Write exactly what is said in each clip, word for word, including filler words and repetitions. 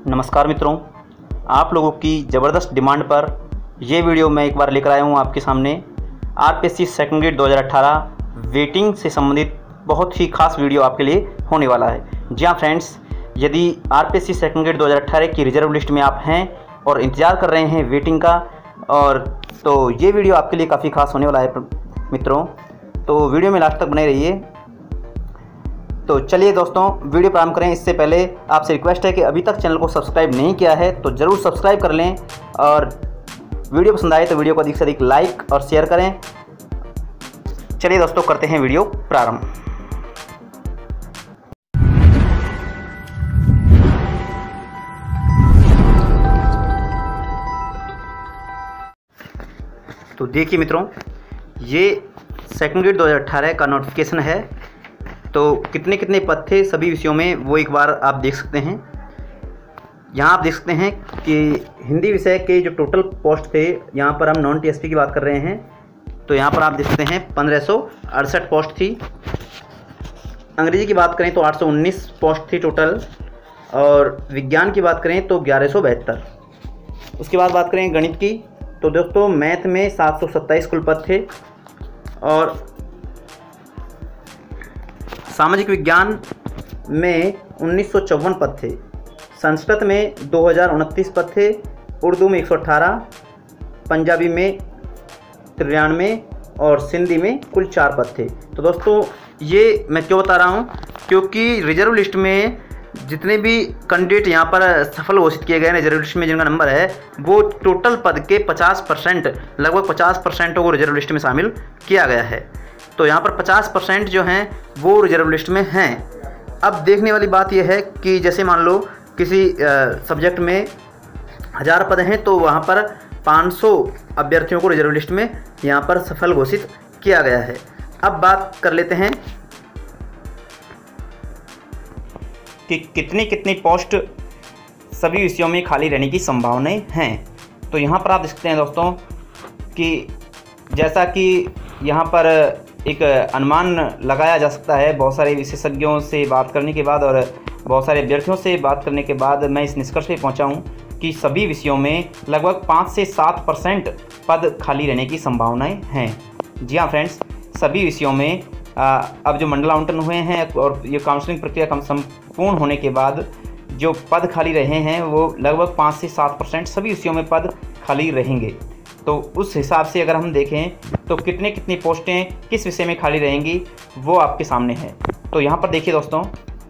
नमस्कार मित्रों, आप लोगों की ज़बरदस्त डिमांड पर ये वीडियो मैं एक बार लेकर आया हूँ आपके सामने। आरपीएससी सेकंड ग्रेड दो हज़ार अठारह वेटिंग से संबंधित बहुत ही खास वीडियो आपके लिए होने वाला है। जी हाँ फ्रेंड्स, यदि आरपीएससी सेकंड ग्रेड दो हज़ार अठारह की रिजर्व लिस्ट में आप हैं और इंतज़ार कर रहे हैं वेटिंग का, और तो ये वीडियो आपके लिए काफ़ी खास होने वाला है मित्रों। तो वीडियो में लास्ट तक बने रहिए। तो चलिए दोस्तों, वीडियो प्रारंभ करें। इससे पहले आपसे रिक्वेस्ट है कि अभी तक चैनल को सब्सक्राइब नहीं किया है तो ज़रूर सब्सक्राइब कर लें, और वीडियो पसंद आए तो वीडियो को अधिक से अधिक लाइक और शेयर करें। चलिए दोस्तों, करते हैं वीडियो प्रारंभ। तो देखिए मित्रों, ये सेकंड ग्रेड दो हज़ार अठारह का नोटिफिकेशन है। तो कितने कितने पद थे सभी विषयों में वो एक बार आप देख सकते हैं। यहाँ आप देख सकते हैं कि हिंदी विषय के जो टोटल पोस्ट थे, यहाँ पर हम नॉन टीएसपी की बात कर रहे हैं, तो यहाँ पर आप देख सकते हैं पंद्रह सौ अड़सठ पोस्ट थी। अंग्रेजी की बात करें तो आठ सौ उन्नीस पोस्ट थी टोटल, और विज्ञान की बात करें तो ग्यारह सौ बहत्तर। उसके बाद बात करें गणित की, तो दोस्तों मैथ में सात सौ सत्ताईस कुल पद थे, और सामाजिक विज्ञान में उन्नीस सौ चौवन पद थे। संस्कृत में दो हज़ार उनतीस पद थे, उर्दू में एक सौ अठारह, पंजाबी में तिरानवे और सिंधी में कुल चार पद थे। तो दोस्तों ये मैं क्यों बता रहा हूँ, क्योंकि रिजर्व लिस्ट में जितने भी कैंडिडेट यहाँ पर सफल घोषित किए गए हैं रिजर्व लिस्ट में, जिनका नंबर है वो टोटल पद के पचास परसेंट लगभग पचास परसेंट को रिजर्व लिस्ट में शामिल किया गया है। तो यहाँ पर पचास परसेंट जो हैं वो रिजर्व लिस्ट में हैं। अब देखने वाली बात यह है कि जैसे मान लो किसी सब्जेक्ट में हज़ार पद हैं, तो वहाँ पर पाँच सौ अभ्यर्थियों को रिजर्व लिस्ट में यहाँ पर सफल घोषित किया गया है। अब बात कर लेते हैं कि कितनी कितनी पोस्ट सभी विषयों में खाली रहने की संभावनाएं हैं। तो यहाँ पर आप देख सकते हैं दोस्तों कि जैसा कि यहाँ पर एक अनुमान लगाया जा सकता है बहुत सारे विशेषज्ञों से बात करने के बाद और बहुत सारे अभ्यर्थियों से बात करने के बाद, मैं इस निष्कर्ष पे पहुँचा हूँ कि सभी विषयों में लगभग पाँच से सात परसेंट पद खाली रहने की संभावनाएं हैं। जी हाँ फ्रेंड्स, सभी विषयों में आ, अब जो मंडल आवंटन हुए हैं और ये काउंसलिंग प्रक्रिया कम संपूर्ण होने के बाद जो पद खाली रहे हैं वो लगभग पाँच से सात परसेंट सभी विषयों में पद खाली रहेंगे। तो उस हिसाब से अगर हम देखें तो कितने कितनी पोस्टें किस विषय में खाली रहेंगी वो आपके सामने है। तो यहाँ पर देखिए दोस्तों,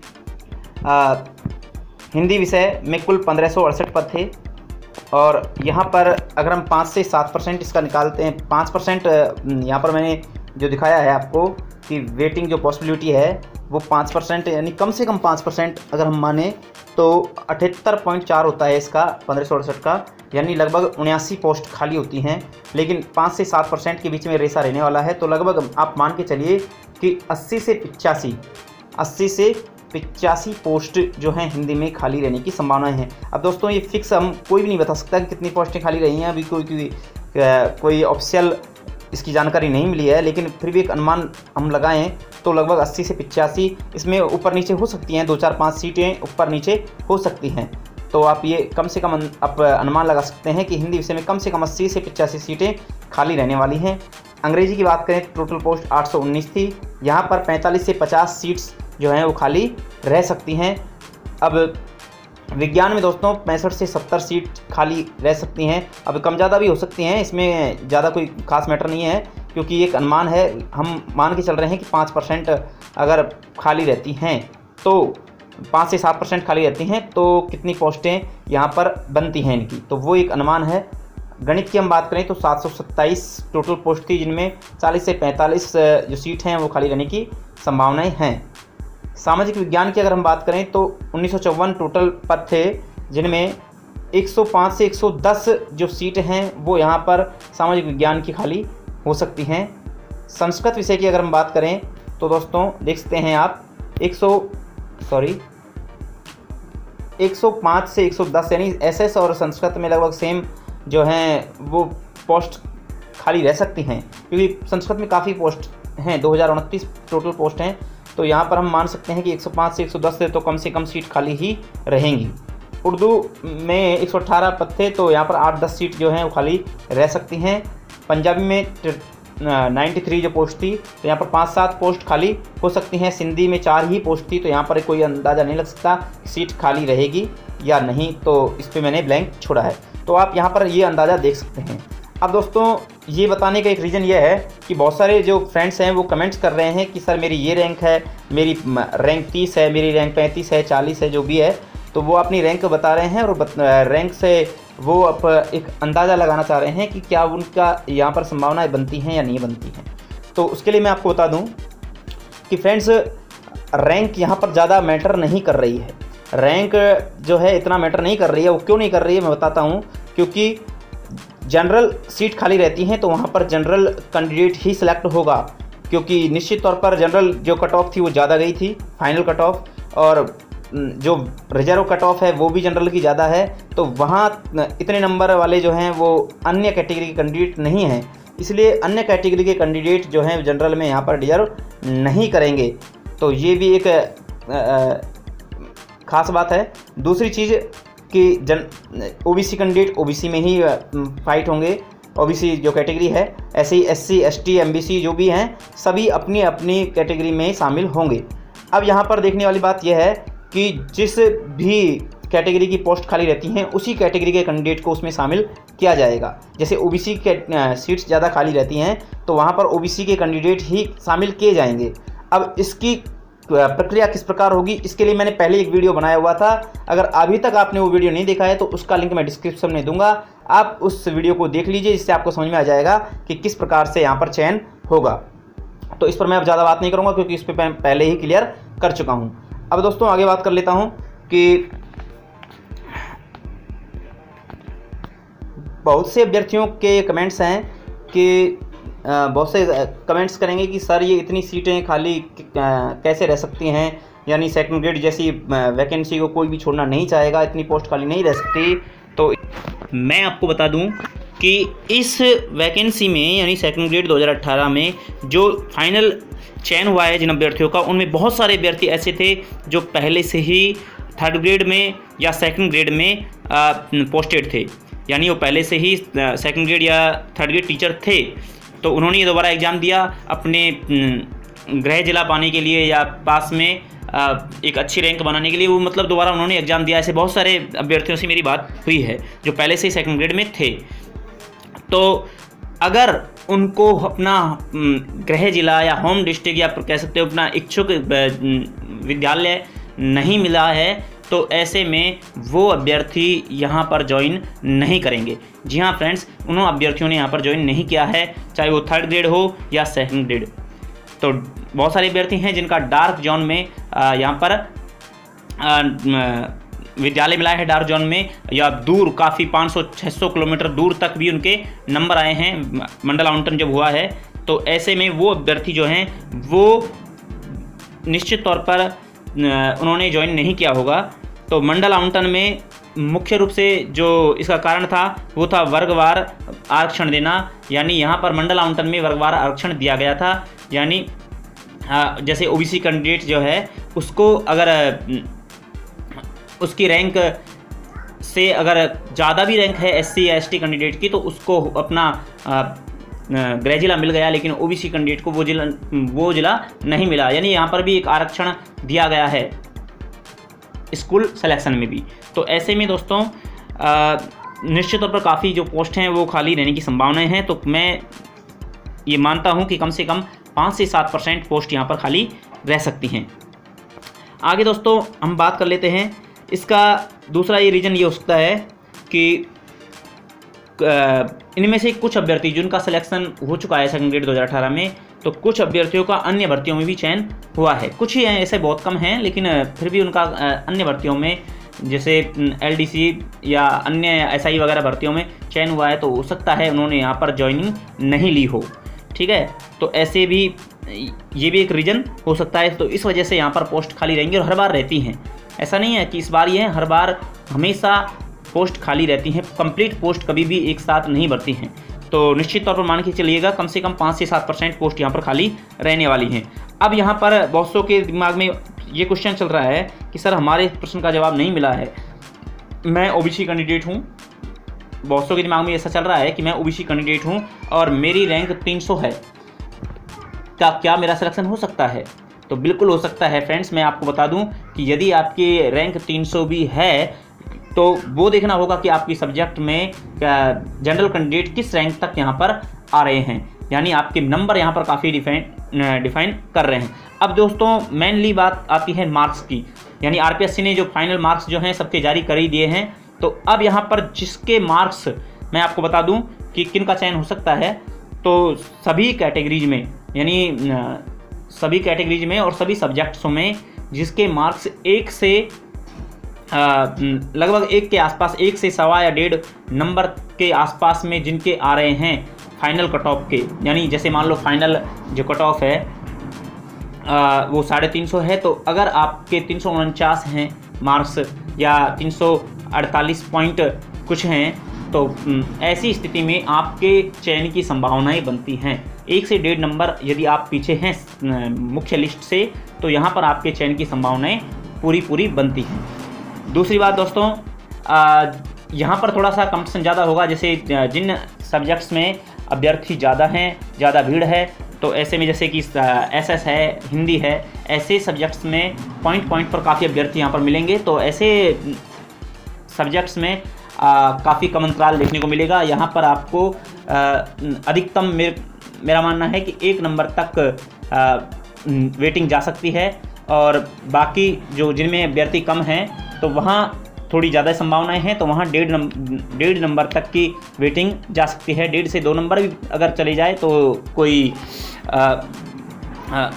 आ, हिंदी विषय में कुल पंद्रह सौ अड़सठ पद थे, और यहाँ पर अगर हम पाँच से सात परसेंट इसका निकालते हैं, पाँच परसेंट यहाँ पर मैंने जो दिखाया है आपको कि वेटिंग जो पॉसिबिलिटी है वो पाँच परसेंट, यानी कम से कम पाँच परसेंट अगर हम माने तो अठहत्तर पॉइंट चार होता है इसका पंद्रह सौ अड़सठ का, यानी लगभग उन्यासी पोस्ट खाली होती हैं। लेकिन पाँच से सात परसेंट के बीच में रेसा रहने वाला है, तो लगभग आप मान के चलिए कि अस्सी से पिचासी अस्सी से पिचासी पोस्ट जो हैं हिंदी में खाली रहने की संभावनाएं हैं। अब दोस्तों ये फिक्स हम कोई भी नहीं बता सकता कि कितनी पोस्टें खाली रही हैं, अभी कोई कोई कोई ऑफिशियल इसकी जानकारी नहीं मिली है, लेकिन फिर भी एक अनुमान हम लगाएं तो लगभग अस्सी से पिचासी, इसमें ऊपर नीचे हो सकती हैं, दो चार पाँच सीटें ऊपर नीचे हो सकती हैं। तो आप ये कम से कम आप अनुमान लगा सकते हैं कि हिंदी विषय में कम से कम अस्सी से पिचासी सीटें खाली रहने वाली हैं। अंग्रेजी की बात करें तो टोटल पोस्ट आठ सौ उन्नीस थी, यहाँ पर पैंतालीस से पचास सीट्स जो हैं वो खाली रह सकती हैं। अब विज्ञान में दोस्तों पैंसठ से सत्तर सीट खाली रह सकती हैं, अब कम ज़्यादा भी हो सकती हैं, इसमें ज़्यादा कोई खास मैटर नहीं है, क्योंकि एक अनुमान है, हम मान के चल रहे हैं कि पाँच परसेंट अगर खाली रहती हैं तो पाँच से सात परसेंट खाली रहती हैं तो कितनी पोस्टें यहाँ पर बनती हैं इनकी, तो वो एक अनुमान है। गणित की हम बात करें तो सात सौ सत्ताईस टोटल पोस्ट थी, जिनमें चालीस से पैंतालीस जो सीट हैं वो खाली रहने की संभावनाएं हैं। सामाजिक विज्ञान की अगर हम बात करें तो उन्नीस सौ चौवन टोटल पद थे, जिनमें एक सौ पाँच से एक सौ दस जो सीट हैं वो यहाँ पर सामाजिक विज्ञान की खाली हो सकती हैं। संस्कृत विषय की अगर हम बात करें तो दोस्तों देख सकते हैं आप एक सौ सॉरी एक सौ पाँच से एक सौ दस, यानी एसएस और संस्कृत में लगभग सेम जो हैं वो पोस्ट खाली रह सकती हैं, क्योंकि संस्कृत में काफ़ी पोस्ट हैं, दो हज़ार उनतीस टोटल पोस्ट हैं। तो यहाँ पर हम मान सकते हैं कि एक सौ पाँच से एक सौ दस से तो कम से कम सीट खाली ही रहेंगी। उर्दू में एक सौ अठारह पद थे, तो यहाँ पर आठ दस सीट जो हैं वो खाली रह सकती हैं। पंजाबी में तिरानवे जो पोस्ट थी, तो यहाँ पर पाँच सात पोस्ट खाली हो सकती हैं। सिंधी में चार ही पोस्ट थी, तो यहाँ पर कोई अंदाज़ा नहीं लग सकता सीट खाली रहेगी या नहीं, तो इस पर मैंने ब्लैंक छोड़ा है। तो आप यहाँ पर ये अंदाज़ा देख सकते हैं। अब दोस्तों ये बताने का एक रीज़न ये है कि बहुत सारे जो फ्रेंड्स हैं वो कमेंट्स कर रहे हैं कि सर मेरी ये रैंक है, मेरी रैंक तीस है, मेरी रैंक पैंतीस है, चालीस है, जो भी है, तो वो अपनी रैंक बता रहे हैं और रैंक से वो अब एक अंदाज़ा लगाना चाह रहे हैं कि क्या उनका यहाँ पर संभावनाएं बनती हैं या नहीं बनती हैं। तो उसके लिए मैं आपको बता दूं कि फ्रेंड्स रैंक यहाँ पर ज़्यादा मैटर नहीं कर रही है। रैंक जो है इतना मैटर नहीं कर रही है। वो क्यों नहीं कर रही है मैं बताता हूँ। क्योंकि जनरल सीट खाली रहती हैं तो वहाँ पर जनरल कैंडिडेट ही सिलेक्ट होगा, क्योंकि निश्चित तौर पर जनरल जो कट ऑफ थी वो ज़्यादा गई थी, फाइनल कट ऑफ, और जो रिजर्व कट ऑफ है वो भी जनरल की ज़्यादा है। तो वहाँ इतने नंबर वाले जो हैं वो अन्य कैटेगरी के कैंडिडेट नहीं हैं, इसलिए अन्य कैटेगरी के कैंडिडेट जो हैं जनरल में यहाँ पर डिजर्व नहीं करेंगे। तो ये भी एक ख़ास बात है। दूसरी चीज़ कि जन ओबीसी कैंडिडेट ओबीसी में ही फाइट होंगे। ओबीसी जो कैटेगरी है, ऐसे ही एससी, एसटी, एमबीसी जो भी हैं सभी अपनी अपनी कैटेगरी में शामिल होंगे। अब यहाँ पर देखने वाली बात यह है कि जिस भी कैटेगरी की पोस्ट खाली रहती हैं उसी कैटेगरी के कैंडिडेट को उसमें शामिल किया जाएगा। जैसे ओबीसी के सीट्स ज़्यादा खाली रहती हैं तो वहाँ पर ओबीसी के कैंडिडेट ही शामिल किए जाएंगे। अब इसकी प्रक्रिया किस प्रकार होगी, इसके लिए मैंने पहले एक वीडियो बनाया हुआ था। अगर अभी तक आपने वो वीडियो नहीं देखा है तो उसका लिंक मैं डिस्क्रिप्शन में दूंगा, आप उस वीडियो को देख लीजिए, जिससे आपको समझ में आ जाएगा कि किस प्रकार से यहाँ पर चयन होगा। तो इस पर मैं अब ज़्यादा बात नहीं करूँगा क्योंकि इस पर मैं पहले ही क्लियर कर चुका हूँ। अब दोस्तों आगे बात कर लेता हूँ कि बहुत से अभ्यर्थियों के कमेंट्स हैं कि बहुत से कमेंट्स करेंगे कि सर ये इतनी सीटें खाली कैसे रह सकती हैं, यानी सेकंड ग्रेड जैसी वैकेंसी को कोई भी छोड़ना नहीं चाहेगा, इतनी पोस्ट खाली नहीं रह सकती। तो मैं आपको बता दूं कि इस वैकेंसी में यानी सेकंड ग्रेड दो हज़ार अठारह में जो फाइनल चयन हुआ है जिन अभ्यर्थियों का, उनमें बहुत सारे अभ्यर्थी ऐसे थे जो पहले से ही थर्ड ग्रेड में या सेकंड ग्रेड में पोस्टेड थे, यानी वो पहले से ही सेकंड ग्रेड या थर्ड ग्रेड टीचर थे। तो उन्होंने ये दोबारा एग्ज़ाम दिया अपने गृह जिला पाने के लिए या पास में एक अच्छी रैंक बनाने के लिए, वो मतलब दोबारा उन्होंने एग्ज़ाम दिया। ऐसे बहुत सारे अभ्यर्थियों से मेरी बात हुई है जो पहले से ही सेकंड ग्रेड में थे। तो अगर उनको अपना गृह जिला या होम डिस्ट्रिक्ट या कह सकते हो अपना इच्छुक विद्यालय नहीं मिला है तो ऐसे में वो अभ्यर्थी यहाँ पर ज्वाइन नहीं करेंगे। जी हाँ फ्रेंड्स, उन अभ्यर्थियों ने यहाँ पर ज्वाइन नहीं किया है, चाहे वो थर्ड ग्रेड हो या सेकंड ग्रेड। तो बहुत सारे अभ्यर्थी हैं जिनका डार्क जोन में यहाँ पर विद्यालय मिला है, डार्क जोन में या दूर काफ़ी पाँच सौ छह सौ किलोमीटर दूर तक भी उनके नंबर आए हैं मंडल आवंटन जब हुआ है। तो ऐसे में वो अभ्यर्थी जो हैं वो निश्चित तौर पर उन्होंने ज्वाइन नहीं किया होगा। तो मंडल आवंटन में मुख्य रूप से जो इसका कारण था वो था वर्गवार आरक्षण देना, यानी यहाँ पर मंडल आवंटन में वर्गवार आरक्षण दिया गया था। यानी जैसे ओबीसी कैंडिडेट जो है उसको अगर उसकी रैंक से अगर ज़्यादा भी रैंक है एससी या एसटी कैंडिडेट की तो उसको अपना गृह जिला मिल गया, लेकिन ओबीसी कैंडिडेट को वो जिला वो जिला नहीं मिला। यानी यहाँ पर भी एक आरक्षण दिया गया है स्कूल सिलेक्शन में भी। तो ऐसे में दोस्तों निश्चित तौर पर काफ़ी जो पोस्ट हैं वो खाली रहने की संभावनाएं हैं। तो मैं ये मानता हूँ कि कम से कम पाँच से सात परसेंट पोस्ट यहाँ पर खाली रह सकती हैं। आगे दोस्तों हम बात कर लेते हैं, इसका दूसरा ये रीज़न ये हो सकता है कि इनमें से कुछ अभ्यर्थी जिनका सिलेक्शन हो चुका है सेकंड ग्रेड दो हज़ार अठारह में, तो कुछ अभ्यर्थियों का अन्य भर्तियों में भी चयन हुआ है। कुछ ही हैं, ऐसे बहुत कम हैं, लेकिन फिर भी उनका अन्य भर्तियों में जैसे एलडीसी या अन्य एसआई वगैरह भर्तियों में चयन हुआ है। तो हो सकता है उन्होंने यहाँ पर ज्वाइनिंग नहीं ली हो, ठीक है। तो ऐसे भी ये भी एक रीज़न हो सकता है। तो इस वजह से यहाँ पर पोस्ट खाली रहेंगी और हर बार रहती हैं, ऐसा नहीं है कि इस बार ये है, हर बार हमेशा पोस्ट खाली रहती हैं। कंप्लीट पोस्ट कभी भी एक साथ नहीं भरती हैं। तो निश्चित तौर पर मान के चलिएगा कम से कम पाँच से सात परसेंट पोस्ट यहाँ पर खाली रहने वाली हैं। अब यहाँ पर बहुत सौ के दिमाग में ये क्वेश्चन चल रहा है कि सर हमारे प्रश्न का जवाब नहीं मिला है, मैं ओबीसी कैंडिडेट हूँ, बहुत सौ के दिमाग में ऐसा चल रहा है कि मैं ओबीसी कैंडिडेट हूँ और मेरी रैंक तीन सौ है, क्या क्या मेरा सिलेक्शन हो सकता है? तो बिल्कुल हो सकता है फ्रेंड्स। मैं आपको बता दूं कि यदि आपकी रैंक तीन सौ भी है तो वो देखना होगा कि आपकी सब्जेक्ट में जनरल कैंडिडेट किस रैंक तक यहाँ पर आ रहे हैं, यानी आपके नंबर यहाँ पर काफ़ी डिफाइन डिफाइन कर रहे हैं। अब दोस्तों मेनली बात आती है मार्क्स की, यानी आरपीएससी ने जो फाइनल मार्क्स जो हैं सबके जारी कर ही दिए हैं। तो अब यहाँ पर जिसके मार्क्स, मैं आपको बता दूं कि किन का चयन हो सकता है, तो सभी कैटेगरीज में, यानी सभी कैटेगरीज में और सभी सब्जेक्ट्सों में जिसके मार्क्स एक से लगभग एक के आसपास, एक से सवा या डेढ़ नंबर के आसपास में जिनके आ रहे हैं फाइनल कट ऑफ के, यानी जैसे मान लो फाइनल जो कट ऑफ है आ, वो साढ़े तीन सौ है, तो अगर आपके तीन सौ उनचास हैं मार्क्स या तीन सौ अड़तालीस पॉइंट कुछ हैं, तो ऐसी स्थिति में आपके चयन की संभावनाएं बनती हैं। एक से डेढ़ नंबर यदि आप पीछे हैं मुख्य लिस्ट से, तो यहाँ पर आपके चयन की संभावनाएं पूरी पूरी बनती हैं। दूसरी बात दोस्तों, यहाँ पर थोड़ा सा कंपटीशन ज़्यादा होगा, जैसे जिन सब्जेक्ट्स में अभ्यर्थी ज़्यादा हैं, ज़्यादा भीड़ है, तो ऐसे में जैसे कि एसएस है, हिंदी है, ऐसे सब्जेक्ट्स में पॉइंट पॉइंट पर काफ़ी अभ्यर्थी यहाँ पर मिलेंगे। तो ऐसे सब्जेक्ट्स में काफ़ी कम अंतराल देखने को मिलेगा। यहाँ पर आपको अधिकतम मेरे मेरा मानना है कि एक नंबर तक आ, वेटिंग जा सकती है, और बाकी जो जिनमें अभ्यर्थी कम हैं तो वहाँ थोड़ी ज़्यादा संभावनाएं हैं, तो वहाँ डेढ़ नंबर डेढ़ नंबर तक की वेटिंग जा सकती है। डेढ़ से दो नंबर भी अगर चले जाए तो कोई आ, आ,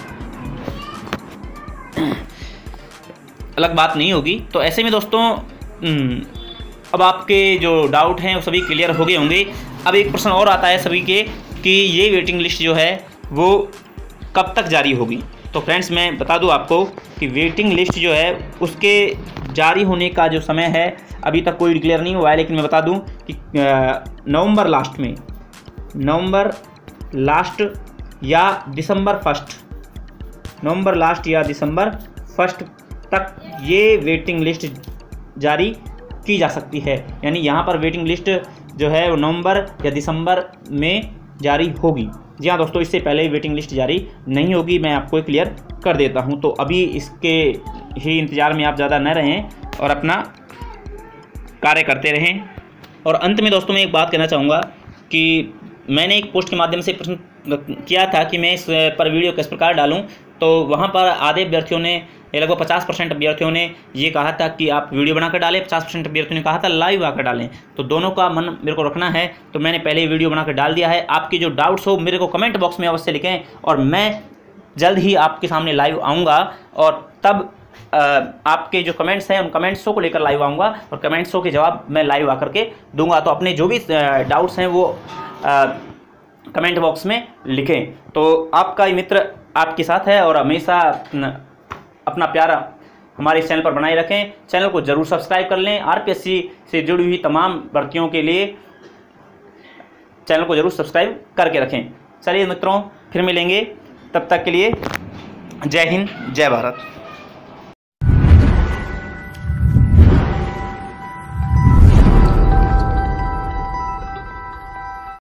अलग बात नहीं होगी। तो ऐसे में दोस्तों अब आपके जो डाउट हैं वो सभी क्लियर हो गए होंगे। अब एक प्रश्न और आता है सभी के कि ये वेटिंग लिस्ट जो है वो कब तक जारी होगी। तो फ्रेंड्स मैं बता दूं आपको कि वेटिंग लिस्ट जो है उसके जारी होने का जो समय है अभी तक कोई डिक्लेयर नहीं हुआ है, लेकिन मैं बता दूं कि नवंबर लास्ट में, नवंबर लास्ट या दिसंबर फर्स्ट, नवंबर लास्ट या दिसंबर फर्स्ट तक ये वेटिंग लिस्ट जारी की जा सकती है। यानी यहाँ पर वेटिंग लिस्ट जो है वो नवंबर या दिसंबर में जारी होगी। जी हाँ दोस्तों, इससे पहले वेटिंग लिस्ट जारी नहीं होगी, मैं आपको क्लियर कर देता हूँ। तो अभी इसके ही इंतज़ार में आप ज़्यादा न रहें और अपना कार्य करते रहें। और अंत में दोस्तों मैं एक बात कहना चाहूँगा कि मैंने एक पोस्ट के माध्यम से प्रश्न किया था कि मैं इस पर वीडियो किस प्रकार डालूं, तो वहाँ पर आधे अभ्यर्थियों ने, लगभग पचास परसेंट अभ्यर्थियों ने ये कहा था कि आप वीडियो बनाकर डालें, पचास परसेंट अभ्यर्थियों ने कहा था लाइव आकर डालें। तो दोनों का मन मेरे को रखना है, तो मैंने पहले वीडियो बनाकर डाल दिया है। आपके जो डाउट्स हो मेरे को कमेंट बॉक्स में अवश्य लिखें, और मैं जल्द ही आपके सामने लाइव आऊँगा, और तब आपके जो कमेंट्स हैं उन कमेंट्सों को लेकर लाइव आऊँगा, और कमेंट्सों के जवाब मैं लाइव आकर के दूंगा। तो अपने जो भी डाउट्स हैं वो कमेंट बॉक्स में लिखें। तो आपका ये मित्र आपके साथ है, और हमेशा अपना प्यार हमारे इस चैनल पर बनाए रखें। चैनल को जरूर सब्सक्राइब कर लें। आरपीएससी से जुड़ी हुई तमाम भर्तियों के लिए चैनल को जरूर सब्सक्राइब करके रखें। चलिए मित्रों, फिर मिलेंगे, तब तक के लिए जय हिंद, जय भारत।